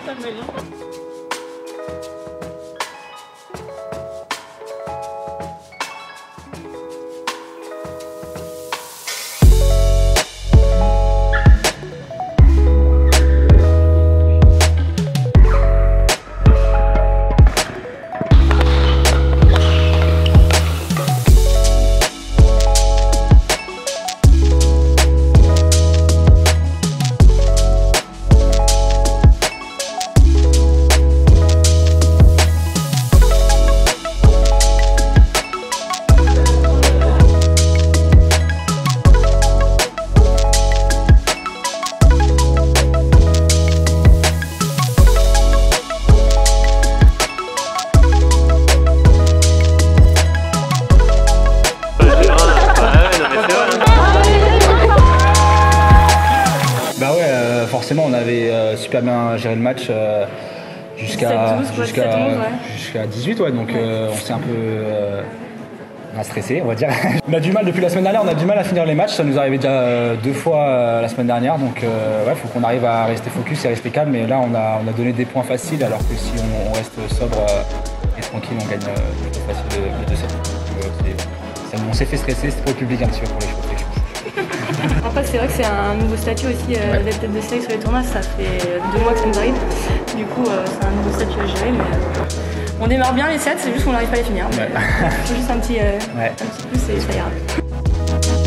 Forcément, on avait super bien géré le match jusqu'à 18, ouais, donc on s'est un peu on a stressé, on va dire. On a du mal depuis la semaine dernière, on a du mal à finir les matchs, ça nous arrivait déjà 2 fois la semaine dernière, donc ouais, faut qu'on arrive à rester focus et rester calme, et là on a donné des points faciles, alors que si on reste sobre et tranquille, on gagne plutôt facile de 2-7. On s'est fait stresser, c'était pour le public un petit peu pour les choses. Après, c'est vrai que c'est un nouveau statut aussi d'être tête de série sur les tournois, ça fait 2 mois que ça nous arrive. Du coup, c'est un nouveau statut à gérer, mais on démarre bien les sets, c'est juste qu'on n'arrive pas à les finir. Ouais. Faut juste un petit plus et ça ira.